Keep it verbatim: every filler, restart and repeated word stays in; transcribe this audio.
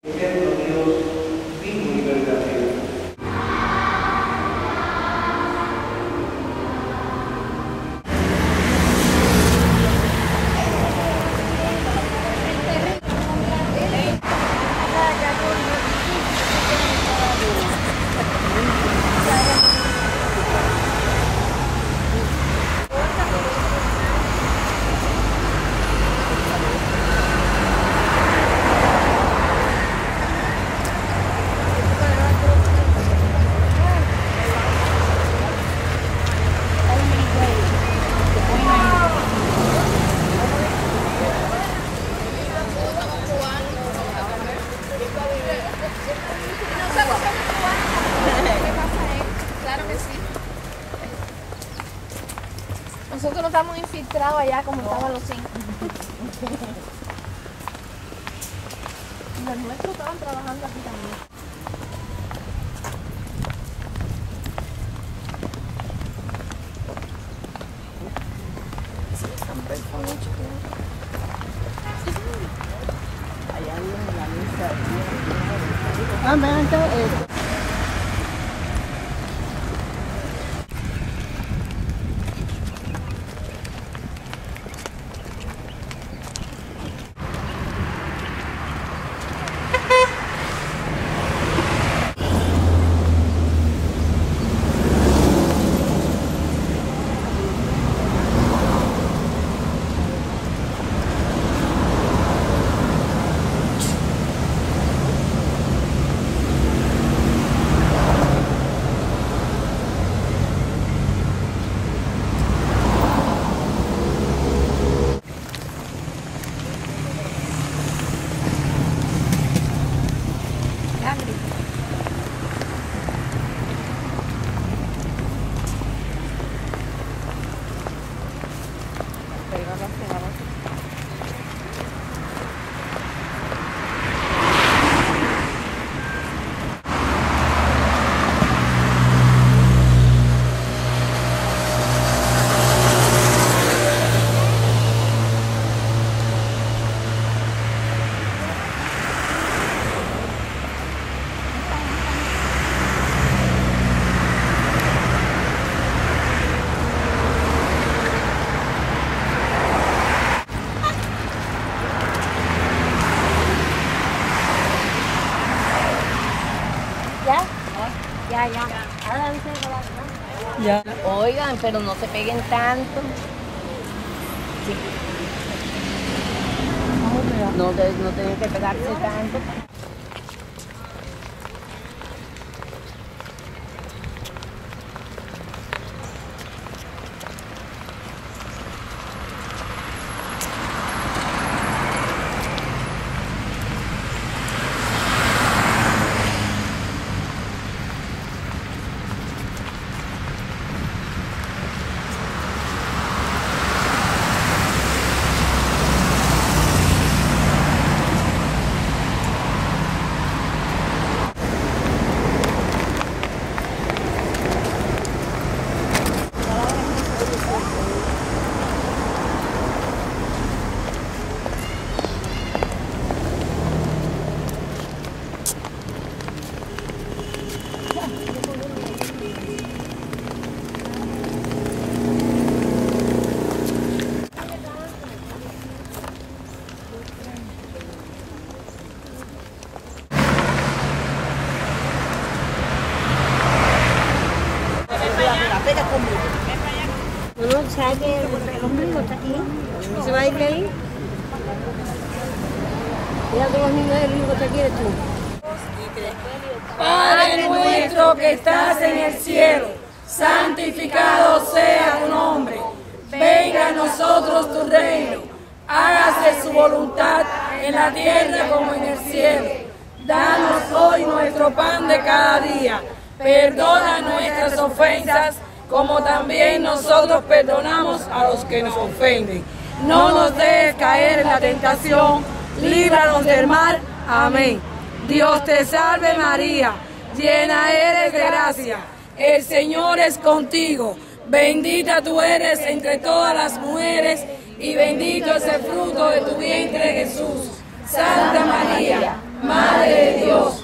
Eterno Dios, vivo y verdadero. Nosotros no estamos infiltrados allá como estaban los cinco. Los nuestros estaban trabajando aquí también. Sí, están perfectos. Allá viene la misa. Ah, me han entrado eso. Ya, ya. Ahora dice Ya. Oigan, pero no se peguen tanto. Sí. No, de- no tienen que pegarse tanto. No, no, ¿sabes que el ombligo está aquí? ¿No se va a ir de ahí? Mira todos los niños del río que está aquí, eres tú. Padre nuestro que estás en el cielo, santificado sea tu nombre. Venga a nosotros tu reino. Hágase su voluntad en la tierra como en el cielo. Danos hoy nuestro pan de cada día. Perdona nuestras ofensas, como también nosotros perdonamos a los que nos ofenden. No nos dejes caer en la tentación, líbranos del mal. Amén. Dios te salve María, llena eres de gracia, el Señor es contigo, bendita tú eres entre todas las mujeres y bendito es el fruto de tu vientre Jesús. Santa María, Madre de Dios,